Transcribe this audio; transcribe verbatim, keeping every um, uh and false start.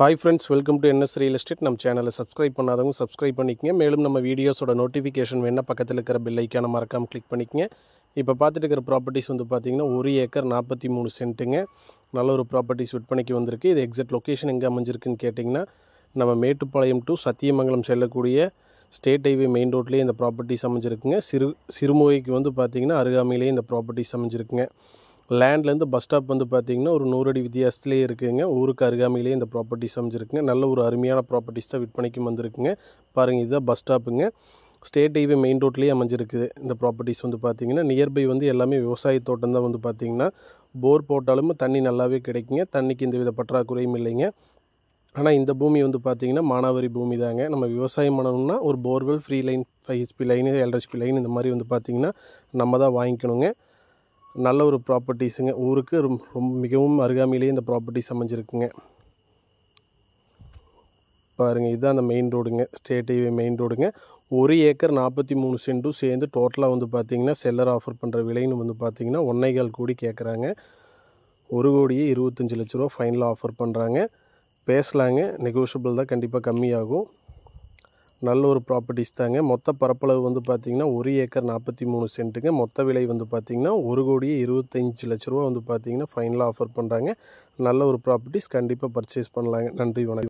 Hi friends, welcome to N S Real Estate. நம்ம சேனலை subscribe பண்ணாதவங்க சப்ஸ்கிரைப் பண்ணிக்கங்க. மேலும் நம்ம வீடியோஸோட நோட்டிஃபிகேஷன் வேணா பக்கத்தில் இருக்கிற பெல் ஐக்கானை மறக்காம கிளிக் பண்ணிக்கங்க. இப்போ பார்த்துட்டு இருக்கிற ப்ராப்பர்ட்டிஸ் வந்து பார்த்தீங்கன்னா ஒரு ஏக்கர் நாற்பத்தி மூணு சென்ட்டுங்க. நல்ல ஒரு ப்ராப்பர்ட்டிஸ் விற்பனைக்கு வந்திருக்கு. இது எக்ஸாக்ட் லொக்கேஷன் எங்கே அமைஞ்சிருக்குன்னு கேட்டிங்கன்னா நம்ம மேட்டுப்பாளையம் டு சத்தியமங்கலம் செல்லக்கூடிய ஸ்டேட் ஹைவே மெயின் ரோட்லேயே இந்த ப்ராப்பர்ட்டிஸ் அமைஞ்சிருக்குங்க. சிறு சிறுமுகைக்கு வந்து பார்த்திங்கன்னா அருகாமையிலேயே இந்த ப்ராப்பர்ட்டிஸ் அமைஞ்சிருக்குங்க. லேண்ட்லேருந்து பஸ் ஸ்டாப் வந்து பார்த்திங்கன்னா ஒரு நூறு அடி வித்தியாசத்துலேயே இருக்குதுங்க. ஊருக்கு அருகாமையிலேயே இந்த ப்ராப்பர்ட்டிஸ் அமைஞ்சிருக்குங்க. நல்ல ஒரு அருமையான ப்ராப்பர்ட்டிஸ் தான் விற்பனைக்கும் வந்திருக்குங்க. பாருங்கள், இதுதான் பஸ் ஸ்டாப்புங்க. ஸ்டேட் ஹைவே மெயின் ரோட்லேயே அமைஞ்சிருக்குது இந்த ப்ராப்பர்ட்டிஸ் வந்து பார்த்திங்கன்னா. நியர்பை வந்து எல்லாமே விவசாய தோட்டம் தான் வந்து பார்த்திங்கன்னா. போர் போட்டாலும் தண்ணி நல்லாவே கிடைக்குங்க. தண்ணிக்கு இந்த வித பற்றாக்குறையும் இல்லைங்க. ஆனால் இந்த பூமி வந்து பார்த்திங்கன்னா மானாவாரி பூமி தாங்க. நம்ம விவசாயம் பண்ணணும்னா ஒரு borewell, free line, five HP line, ஏழு ஹெச்பி லைன் இந்த மாதிரி வந்து பார்த்திங்கன்னா நம்ம தான் வாங்கிக்கணுங்க. நல்ல ஒரு ப்ராப்பர்ட்டிஸுங்க. ஊருக்கு ரொம்ப ரொம்ப மிகவும் அருகாமையிலேயே இந்த ப்ராப்பர்ட்டிஸ் அமைஞ்சிருக்குங்க. பாருங்கள், இதுதான் அந்த மெயின் ரோடுங்க. ஸ்டேட் ஹைவே மெயின் ரோடுங்க. ஒரு ஏக்கர் நாற்பத்தி மூணு சென்ட்டும் சேர்ந்து டோட்டலாக வந்து பார்த்திங்கன்னா செல்லர் ஆஃபர் பண்ணுற விலைன்னு வந்து பார்த்திங்கன்னா ஒன்றே கால் கோடி கேட்குறாங்க. ஒரு கோடியே இருபத்தஞ்சி லட்ச ரூபா ஃபைனலாக ஆஃபர் பண்ணுறாங்க. பேசலாங்க, நெகோஷியபிள் தான், கண்டிப்பாக கம்மியாகும். நல்ல ஒரு ப்ராப்பர்ட்டிஸ் தாங்க. மொத்த பரப்பளவு வந்து பார்த்திங்கன்னா ஒரு ஏக்கர் நாற்பத்தி மூணு சென்ட்டுங்க. மொத்த விலை வந்து பார்த்திங்கன்னா ஒரு கோடியே இருபத்தஞ்சி லட்ச ரூபா வந்து பார்த்திங்கன்னா ஃபைனலாக ஆஃபர் பண்ணுறாங்க. நல்ல ஒரு ப்ராப்பர்ட்டிஸ், கண்டிப்பாக பர்ச்சேஸ் பண்ணலாங்க. நன்றி, வணக்கம்.